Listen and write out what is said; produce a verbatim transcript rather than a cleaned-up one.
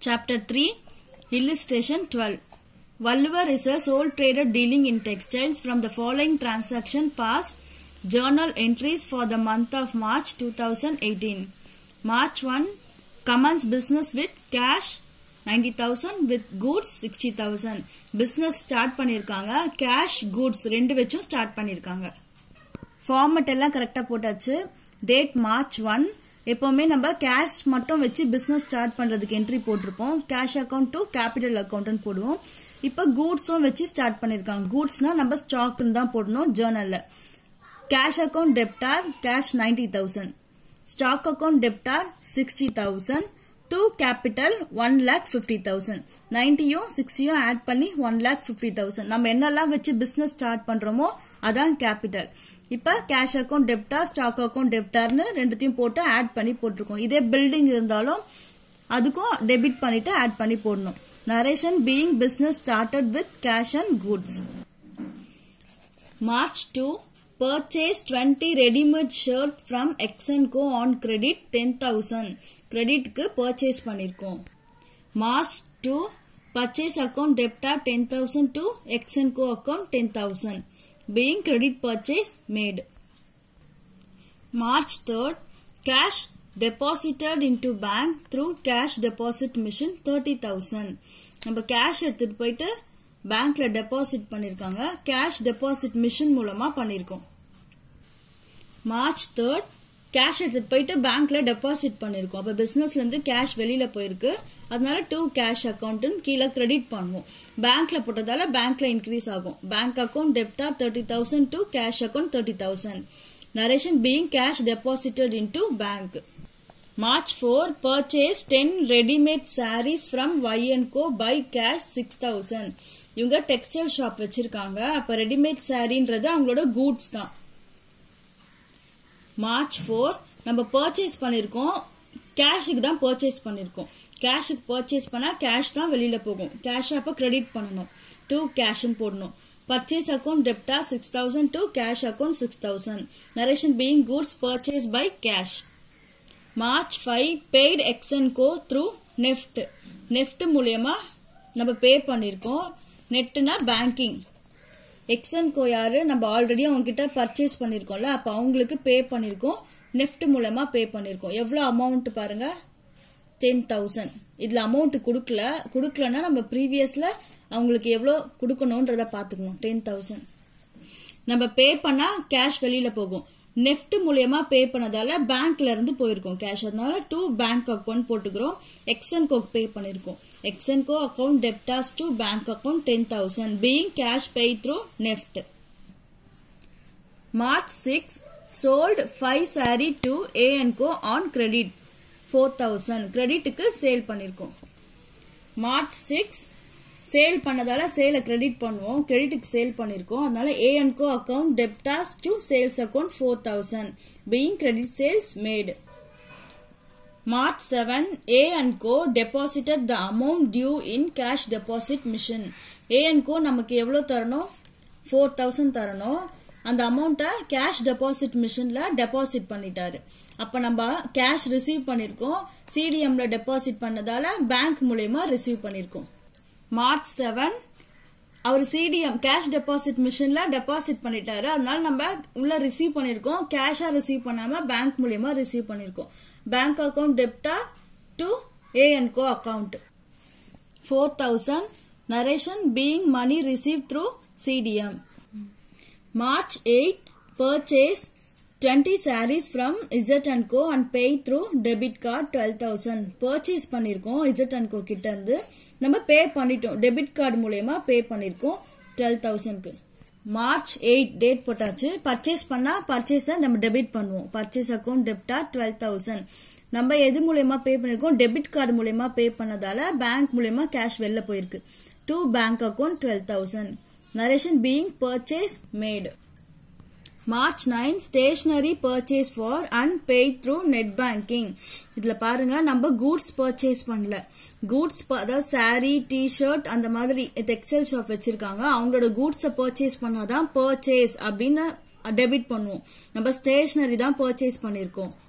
Chapter three, Illustration twelve. Valluvar is a sole trader dealing in textiles. From the following transaction pass journal entries for the month of March two thousand eighteen. March first, commence business with cash ninety thousand with goods sixty thousand. Business start பண்ணிருக்காங்க. Cash goods ரெண்டு வெச்சும் start பண்ணிருக்காங்க. Format எல்லாம் கரெக்ட்டா போட்டாச்சு. Date March first. எப்பவுமே நம்ம cash மட்டும் வச்சு பிசினஸ் ஸ்டார்ட் பண்றதுக்கு என்ட்ரி போட்டிருப்போம். Cash account to capital account போடுவோம். இப்ப கூட்ஸும் வச்சு ஸ்டார்ட் பண்ணிருக்காங்க. கூட்ஸ்னா நம்ம ஸ்டாக் தான் போடணும் ஜேர்னல்ல. Cash account debtor cash ninety thousand, stock account debtor sixty thousand, to capital one lakh fifty thousand. நைன்டியும் சிக்ஸ்டியும் ஆட் பண்ணி ஒன் லேக் பிப்டி தௌசண்ட். நம்ம என்னெல்லாம் வச்சு பிசினஸ் ஸ்டார்ட் பண்றோமோ அதான் கேபிட்டல். இப்ப cash account debtor stock account டெப்டார்னு ரெண்டுத்தையும் போட்டு ஆட் பண்ணி போட்டிருக்கோம். இதே பில்டிங் இருந்தாலும் அதுக்கும் டெபிட் பண்ணிட்டு ஆட் பண்ணி போடணும். Narration being business started with cash and goods. March second, purchase twenty ready-made shirt from X and Co on credit ten thousand. Credit க்கு purchase பண்ணிருக்கோம். March second, purchase account debtor ten thousand to X and Co account ten thousand. Being credit purchase made. March third, cash deposited into bank through cash deposit machine thirty thousand. நம்ம cash எடுத்துட்டு போயிட்டு பேங்க்ல deposit பண்ணிருக்காங்க. Cash deposit machine மூலமா பண்ணிருக்கோம். March third, cash எடுத்துட்டு போயிட்டு பேங்க்ல டெபாசிட் பண்ணிருக்கோம். அப்ப பிசினஸ்ல இருந்து கேஷ் வெளியில போயிருக்கு. அதனால டூ கேஷ் அக்கவுண்ட் கீழே கிரெடிட் பண்ணுவோம். பேங்க்ல போட்டதால பேங்க்ல இன்க்ரீஸ் ஆகும். Bank account debtor thirty thousand to cash account thirty thousand. Narration being cash deposited into bank. March fourth, purchase ten ready-made sarees from Y and Co by cash six thousand. இவங்க textile shop வச்சிருக்காங்க. அப்ப readymade சாரின்றது அவங்களோட goods தான். March fourth, நம்ம purchase பண்ணிருக்கோம். கேஷுக்கு தான் purchase பண்ணிருக்கோம். கேஷுக்கு purchase பண்ணா கேஷ் தான் வெளியில போகும். கேஷ் அப்ப கிரெடிட் பண்ணணும். டூ கேஷ் போடணும். Purchase account debtor six thousand to cash account six thousand. Narration being goods purchased by cash. March fifth, paid X and Co through Neft. Neft மூலமா நம்ம pay பண்ணிருக்கோம். நெட்னா பேங்கிங். X and Co யாரு நம்ம already அவங்க கிட்ட purchase பண்ணிருக்கோம்ல, அப்ப அவங்களுக்கு பே பண்ணிருக்கோம். நெஃப்ட் மூலமா பே பண்ணிருக்கோம். எவ்வளவு அமௌண்ட் பாருங்க, ten thousand. இதுல அமௌண்ட் குடுக்கல. குடுக்கலன்னா நம்ம ப்ரீவியஸ்ல அவங்களுக்கு எவ்வளவு குடுக்கணும்ன்றத பாத்துக்கணும். ten thousand. நம்ம பே பண்ணா கேஷ் வெளியில போகும். நெஃப்ட் மூலமா பே பண்ணதால பேங்க்ல இருந்து போயிருக்கோம் கேஷ். அதனால டூ பேங்க் அக்கவுண்ட் போட்டுக்கிறோம். எக்ஸ் அண்ட் கோ பே பண்ணிருக்கோம். X and Co account debtors to bank account ten thousand. Being cash pay through NEFT. March sixth, sold five saree to A and Co on credit four thousand. கிரெடிட்டுக்கு sale பண்ணிருக்கோம். March sixth, sale பண்ணதால சேல credit பண்ணுவோம். கிரெடிட்டுக்கு sale பண்ணிருக்கோம். அதனால A and Co account debtors to sales account four thousand. Being credit sales made. March seventh, A and Co deposited the amount due in cash deposit machine. A and Co நமக்கு எவ்வளவு தரணும், four thousand தரணும். அந்த அமௌண்ட்டை cash deposit மிஷின்ல deposit பண்ணிட்டாரு. அப்ப நம்ம கேஷ் ரிசீவ் பண்ணிருக்கோம். சிடிஎம்ல டெபாசிட் பண்ணதால பேங்க் மூலமா ரிசீவ் பண்ணிருக்கோம். மார்ச் செவன்த், அவர் சிடிஎம் கேஷ் டெபாசிட் மிஷின்ல டெபாசிட் பண்ணிட்டாரு. அதனால நம்ம உள்ள ரிசீவ் பண்ணிருக்கோம். கேஷா ரிசீவ் பண்ணாம பேங்க் மூலமா ரிசீவ் பண்ணிருக்கோம். Bank account debtor to A and Co account four thousand. Narration being money receive through CDM. March eighth, purchase twenty sarees from Z and Co and pay through debit card twelve thousand. Purchase பண்ணிருக்கோம் Z and Co கிட்ட இருந்து. நம்ம பே பண்ணிட்டோம். Debit card மூலமா பே பண்ணிருக்கோம் twelve thousand க்கு. March eighth date போட்டாச்சு. Purchase பண்ணா பர்ச்சேஸ் நம்ம டெபிட் பண்ணுவோம். Purchase account debtor twelve thousand. நம்ம எது மூலமா பே பண்ணிருக்கோம், டெபிட் கார்டு மூலமா பே பண்ணதால பேங்க் மூலமா கேஷ் வெளில போயிருக்கு. To bank account twelve thousand. Narration being purchase made. March ninth, stationery purchase for and paid through net banking. இதுல பாருங்க நம்ம goods purchase பண்ணல. goods அதாவது saree, t-shirt அந்த மாதிரி டெக்ஸ்டைல் ஷாப் வச்சிருக்காங்க. அவங்களோட goods purchase பண்ணாதான் purchase அப்படின்னு டெபிட் பண்ணுவோம். நம்ம stationery தான் purchase பண்ணிருக்கோம்.